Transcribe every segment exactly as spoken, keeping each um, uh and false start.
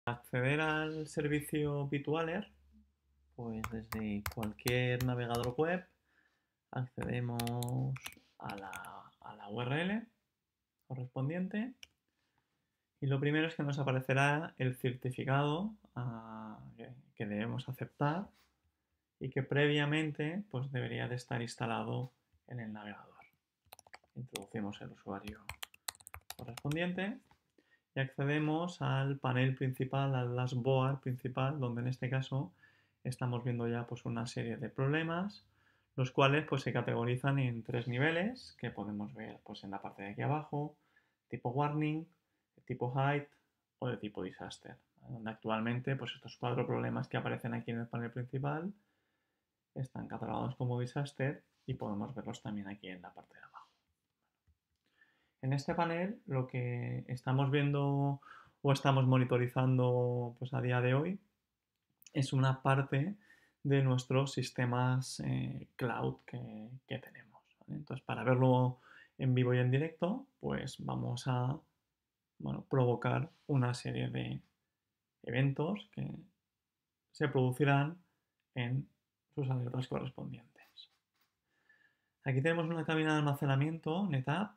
Acceder al servicio Bitwaller, pues desde cualquier navegador web accedemos a la, a la U R L correspondiente y lo primero es que nos aparecerá el certificado uh, que, que debemos aceptar y que previamente pues debería de estar instalado en el navegador. Introducimos el usuario correspondiente y accedemos al panel principal, al dashboard principal, donde en este caso estamos viendo ya pues una serie de problemas, los cuales pues se categorizan en tres niveles que podemos ver pues en la parte de aquí abajo: tipo warning, de tipo height o de tipo disaster, donde actualmente pues estos cuatro problemas que aparecen aquí en el panel principal están catalogados como disaster y podemos verlos también aquí en la parte de abajo. En este panel lo que estamos viendo o estamos monitorizando pues a día de hoy es una parte de nuestros sistemas eh, cloud que, que tenemos, ¿vale? Entonces, para verlo en vivo y en directo, pues vamos a bueno, provocar una serie de eventos que se producirán en sus alertas correspondientes. Aquí tenemos una cabina de almacenamiento NetApp.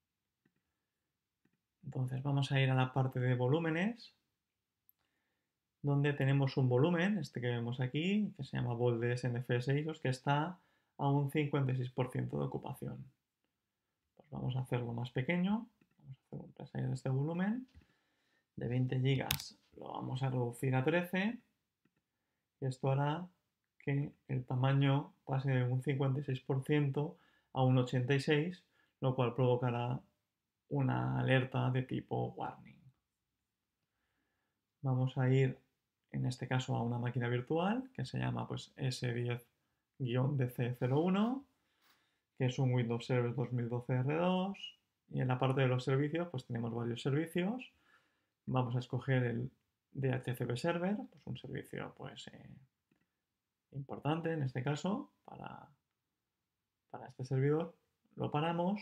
Entonces vamos a ir a la parte de volúmenes, donde tenemos un volumen, este que vemos aquí, que se llama Boldes N F S I S O, que está a un cincuenta y seis por ciento de ocupación. Pues vamos a hacerlo más pequeño, vamos a hacer un resize de este volumen, de veinte gigas lo vamos a reducir a trece, y esto hará que el tamaño pase de un cincuenta y seis por ciento a un ochenta y seis por ciento, lo cual provocará una alerta de tipo warning. Vamos a ir en este caso a una máquina virtual que se llama pues S diez D C cero uno, que es un Windows Server dos mil doce R dos, y en la parte de los servicios pues tenemos varios servicios. Vamos a escoger el D H C P Server, pues un servicio pues eh, importante en este caso para, para este servidor. Lo paramos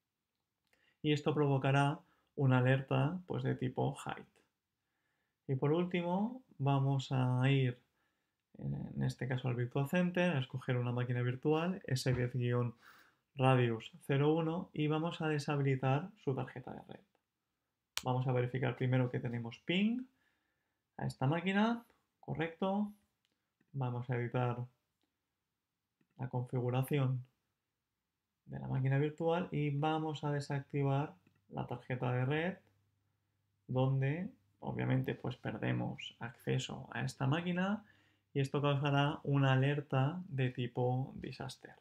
y esto provocará una alerta pues de tipo height. Y por último vamos a ir en este caso al Virtual Center, a escoger una máquina virtual S diez Radius cero uno y vamos a deshabilitar su tarjeta de red. Vamos a verificar primero que tenemos ping a esta máquina, correcto. Vamos a editar la configuración de la máquina virtual y vamos a desactivar la tarjeta de red, donde obviamente pues perdemos acceso a esta máquina y esto causará una alerta de tipo disaster.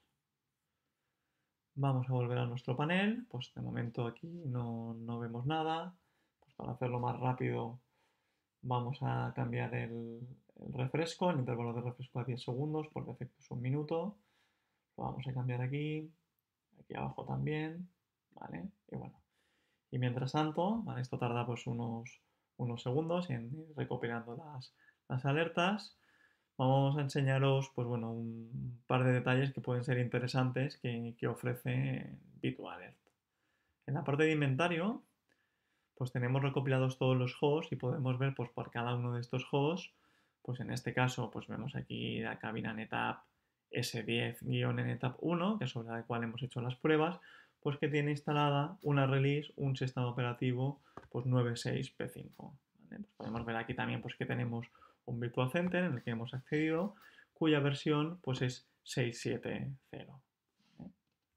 Vamos a volver a nuestro panel, pues de momento aquí no, no vemos nada. Pues para hacerlo más rápido vamos a cambiar el, el refresco, el intervalo de refresco a diez segundos, por defecto es un minuto. Lo vamos a cambiar aquí, aquí abajo también, ¿vale? Y bueno, y mientras tanto, ¿vale? Esto tarda pues unos, unos segundos en ir recopilando las, las alertas. Vamos a enseñaros pues, bueno, un par de detalles que pueden ser interesantes que, que ofrece BitWallet. En la parte de inventario, pues tenemos recopilados todos los hosts y podemos ver pues, por cada uno de estos hosts, pues en este caso pues vemos aquí la cabina NetApp S diez NetApp uno, que es sobre la cual hemos hecho las pruebas, pues que tiene instalada una release, un sistema operativo pues nueve punto seis P cinco. ¿Vale? Pues podemos ver aquí también pues, que tenemos un Virtual Center en el que hemos accedido, cuya versión pues es seis punto siete punto cero. ¿Vale?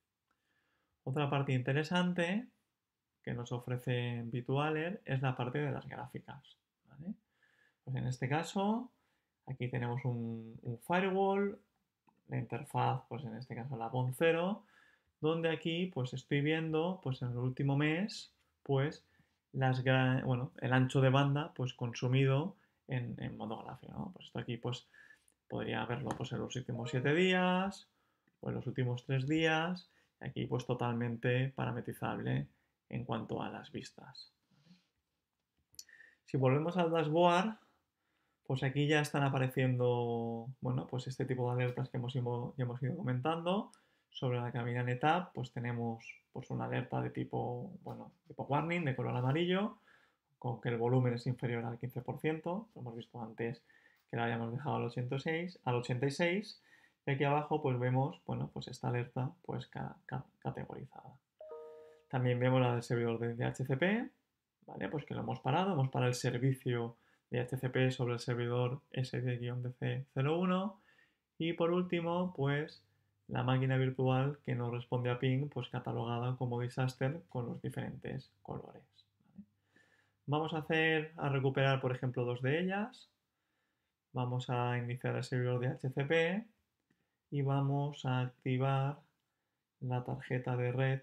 Otra parte interesante que nos ofrece Bitwaller es la parte de las gráficas. ¿Vale? Pues en este caso, aquí tenemos un, un firewall, la interfaz, pues en este caso la PON cero, donde aquí pues estoy viendo pues en el último mes pues las bueno, el ancho de banda pues consumido en, en modo gráfico, ¿no? Pues esto aquí pues podría verlo pues en los últimos siete días o en los últimos tres días. Aquí pues totalmente parametrizable en cuanto a las vistas. Si volvemos al dashboard, pues aquí ya están apareciendo, bueno, pues este tipo de alertas que hemos, ido, que hemos ido comentando. Sobre la cabina NetApp, pues tenemos pues una alerta de tipo, bueno, tipo warning, de color amarillo, con que el volumen es inferior al quince por ciento. Hemos visto antes que lo habíamos dejado al ochenta y seis, al ochenta y seis. Y aquí abajo pues vemos, bueno, pues esta alerta pues ca ca categorizada. También vemos la del servidor de D H C P, ¿vale? Pues que lo hemos parado, hemos parado el servicio de D H C P sobre el servidor S D D C cero uno. Y por último, pues la máquina virtual que no responde a ping, pues catalogada como disaster con los diferentes colores. ¿Vale? Vamos a hacer, a recuperar, por ejemplo, dos de ellas. Vamos a iniciar el servidor de D H C P y vamos a activar la tarjeta de red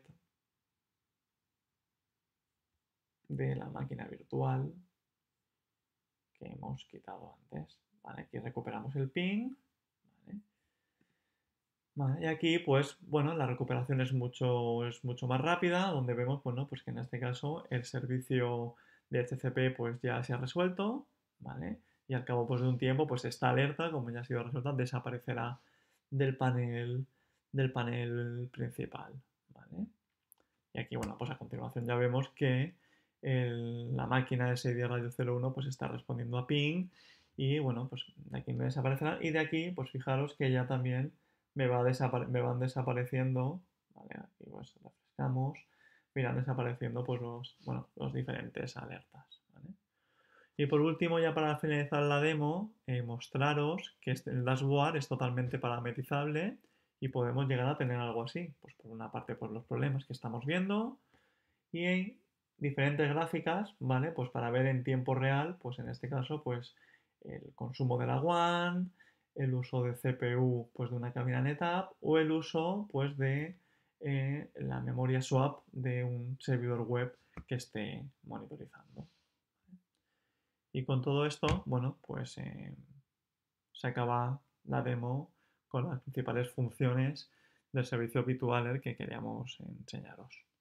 de la máquina virtual que hemos quitado antes. ¿Vale? Aquí recuperamos el ping. ¿Vale? Vale, y aquí, pues, bueno, la recuperación es mucho, es mucho más rápida, donde vemos, bueno, pues que en este caso el servicio de H C P pues ya se ha resuelto, ¿vale? Y al cabo pues, de un tiempo, pues esta alerta, como ya ha sido resuelta, desaparecerá del panel, del panel principal, ¿vale? Y aquí, bueno, pues a continuación ya vemos que el- la máquina S D Radio cero uno pues está respondiendo a ping y, bueno, pues de aquí me desaparecerá y de aquí, pues fijaros que ya también me, va desapare- me van desapareciendo, ¿vale? Aquí pues refrescamos, me irán desapareciendo pues los, bueno, los diferentes alertas, ¿vale? Y por último, ya para finalizar la demo, eh, mostraros que este- el dashboard es totalmente parametrizable y podemos llegar a tener algo así. Pues por una parte, por los problemas que estamos viendo y hay diferentes gráficas, ¿vale? Pues para ver en tiempo real, pues en este caso, pues el consumo de la WAN, el uso de C P U, pues de una cabina NetApp o el uso, pues de eh, la memoria swap de un servidor web que esté monitorizando. Y con todo esto, bueno, pues eh, se acaba la demo con las principales funciones del servicio Bitwaller que queríamos enseñaros.